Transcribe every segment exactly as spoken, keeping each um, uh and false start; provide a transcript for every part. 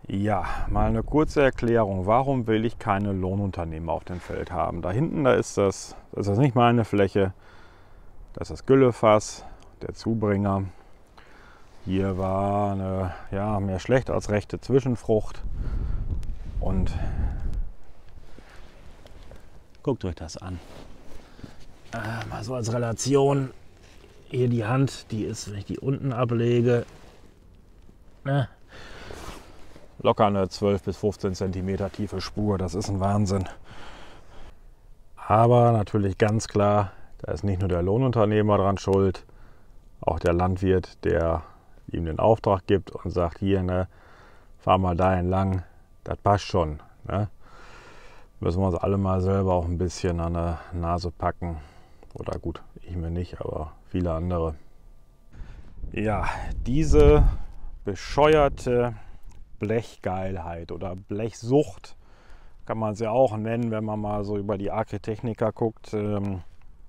Ja, mal eine kurze Erklärung. Warum will ich keine Lohnunternehmer auf dem Feld haben? Da hinten, da ist das, das ist nicht meine Fläche. Das ist das Güllefass, der Zubringer. Hier war eine, ja, mehr schlecht als rechte Zwischenfrucht. Und guckt euch das an. Äh, mal so als Relation. Hier die Hand, die ist, wenn ich die unten ablege, ne, locker eine zwölf bis fünfzehn Zentimeter tiefe Spur. Das ist ein Wahnsinn. Aber natürlich ganz klar, da ist nicht nur der Lohnunternehmer dran schuld, auch der Landwirt, der ihm den Auftrag gibt und sagt, hier, ne, fahr mal da entlang, das passt schon. Ne? Müssen wir uns alle mal selber auch ein bisschen an der Nase packen. Oder gut, ich mir nicht, aber viele andere. Ja, diese bescheuerte Blechgeilheit oder Blechsucht kann man es ja auch nennen, wenn man mal so über die Agritechnica guckt. Ähm,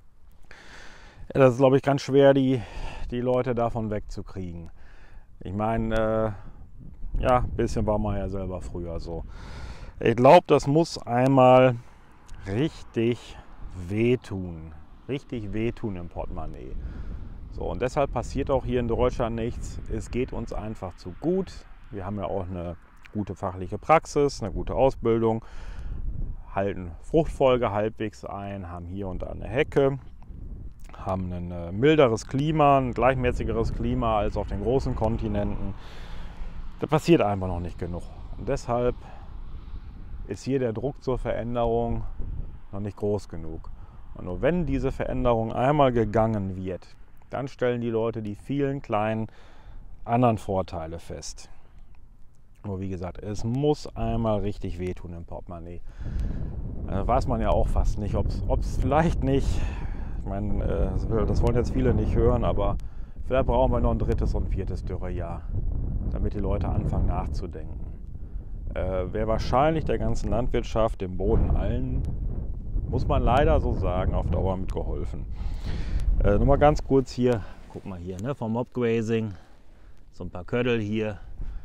ja, das ist, glaube ich, ganz schwer, die, die Leute davon wegzukriegen. Ich meine, äh, ja, ein bisschen war man ja selber früher so. Ich glaube, das muss einmal richtig wehtun. Richtig wehtun im Portemonnaie. So, und deshalb passiert auch hier in Deutschland nichts. Es geht uns einfach zu gut. Wir haben ja auch eine gute fachliche Praxis, eine gute Ausbildung, halten Fruchtfolge halbwegs ein, haben hier und da eine Hecke, haben ein äh, milderes Klima, ein gleichmäßigeres Klima als auf den großen Kontinenten. Da passiert einfach noch nicht genug. Und deshalb ist hier der Druck zur Veränderung noch nicht groß genug. Und nur wenn diese Veränderung einmal gegangen wird, dann stellen die Leute die vielen kleinen anderen Vorteile fest. Nur wie gesagt, es muss einmal richtig wehtun im Portemonnaie. Äh, weiß man ja auch fast nicht, ob es vielleicht nicht, ich meine, äh, das wollen jetzt viele nicht hören, aber vielleicht brauchen wir noch ein drittes und viertes Dürrejahr, damit die Leute anfangen nachzudenken. Äh, Wäre wahrscheinlich der ganzen Landwirtschaft, dem Boden, allen, muss man leider so sagen, auf Dauer mitgeholfen. Äh, nur mal ganz kurz hier, guck mal hier, ne, vom Mobgrazing, so ein paar Köttel hier.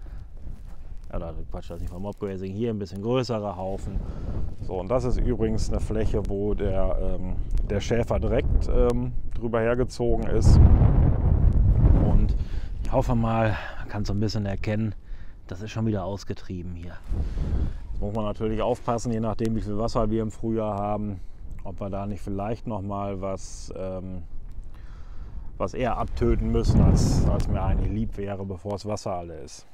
Oder Quatsch, das ist nicht vom Mobgrazing, hier ein bisschen größerer Haufen. So, und das ist übrigens eine Fläche, wo der, ähm, der Schäfer direkt ähm, drüber hergezogen ist. Und ich hoffe mal, man kann so ein bisschen erkennen, das ist schon wieder ausgetrieben hier. Jetzt muss man natürlich aufpassen, je nachdem wie viel Wasser wir im Frühjahr haben, ob wir da nicht vielleicht noch mal was, ähm, was eher abtöten müssen, als, als mir eigentlich lieb wäre, bevor das Wasser alle ist.